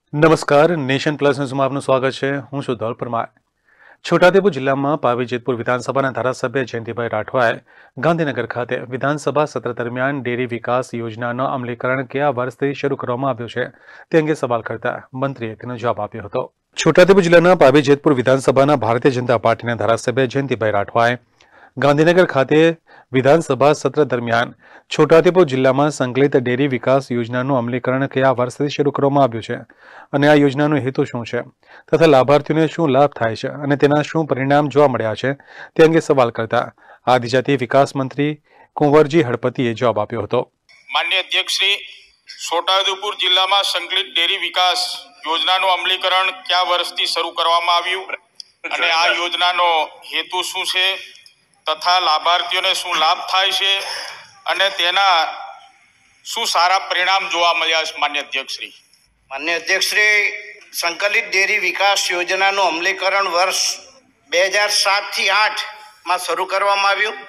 નમસ્કાર, nation plus ન્યૂઝમાં આપનું સ્વાગત છે. હું છું ધવલ પરમાર. છોટાઉદેપુર જિલ્લામાં પાવી જેતપુર વિધાનસભાના ધારાસભ્ય જયંતિભાઈ રાઠવાએ ગાંધીનગર ખાતે વિધાનસભા સત્ર દરમિયાન ડેરી વિકાસ યોજનાનો અમલીકરણ કયા વર્ષથી શરૂ કરવામાં આવ્યું છે તે અંગે સવાલ કરતા મંત્રીએ તેનો જવાબ આપ્યો હતો. છોટાઉદેપુર જિલ્લાના પાવી જેતપુર વિધાનસભાના ભારતીય જનતા પાર્ટીના ધારાસભ્ય જયંતિભાઈ રાઠવાએ ગાંધીનગર ખાતે વિધાનસભા સત્ર દરમિયાન છોટાઉદેપુર જિલ્લામાં સંકલિત ડેરી વિકાસ યોજનાનું અમલીકરણ કયા વર્ષથી શરૂ કરવામાં આવ્યું છે અને આ યોજનાનો હેતુ શું છે તથા લાભાર્થીઓને શું લાભ થાય છે અને તેના શું પરિણામ જોવા મળ્યા છે તે અંગે સવાલ કરતા આદિજાતિ વિકાસ મંત્રી કુંવરજી હળપતિએ જવાબ આપ્યો હતો. માનનીય અધ્યક્ષશ્રી, છોટાઉદેપુર જિલ્લામાં સંકલિત ડેરી વિકાસ યોજનાનું અમલીકરણ કયા વર્ષથી શરૂ કરવામાં આવ્યું અને આ યોજનાનો હેતુ શું છે તથા લાભાર્થીઓને શું લાભ થાય છે અને તેના શું સારા પરિણામ જોવા મળ્યા છે. માન્ય અધ્યક્ષશ્રી, સંકલિત ડેરી વિકાસ યોજનાનું અમલીકરણ વર્ષ 2007 થી 2008માં શરૂ કરવામાં આવ્યું.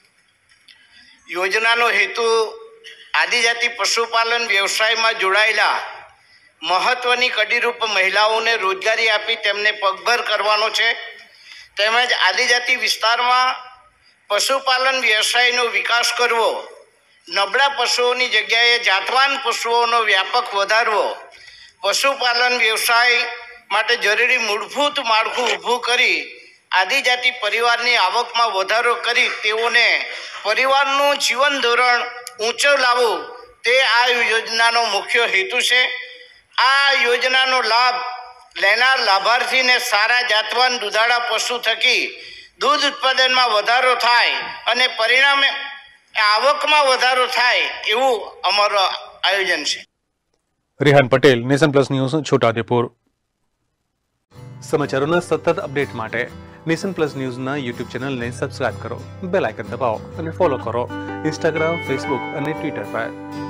યોજનાનો હેતુ આદિજાતિ પશુપાલન વ્યવસાયમાં જોડાયેલા મહત્વની કડીરૂપ મહિલાઓને રોજગારી આપી તેમને પગભર કરવાનો છે. તેમજ આદિજાતિ વિસ્તારમાં પશુપાલન વ્યવસાયનો વિકાસ કરવો, નબળા પશુઓની જગ્યાએ જાતવાન પશુઓનો વ્યાપક વધારવો, પશુપાલન વ્યવસાય માટે જરૂરી મૂળભૂત માળખું ઊભું કરી આદિજાતિ પરિવારની આવકમાં વધારો કરી તેઓને પરિવારનું જીવન ધોરણ ઊંચો લાવવું તે આ યોજનાનો મુખ્ય હેતુ છે. આ યોજનાનો લાભ લેનાર લાભાર્થીને સારા જાતવાન દુધાળા પશુ થકી દૂધ ઉત્પાદનમાં વધારો થાય અને પરિણામે આવકમાં વધારો થાય એવું અમારું આયોજન છે. Rehan Patel, nation plus news, Chhota Udepur. સમાચારોના સતત અપડેટ માટે નેશન પ્લસ ન્યૂઝના યુટ્યુબ ચેનલને સબસ્ક્રાઇબ કરો, બેલ આઇકન દબાવો અને ફોલો કરો ઇન્સ્ટાગ્રામ, ફેસબુક અને ટ્વિટર પર.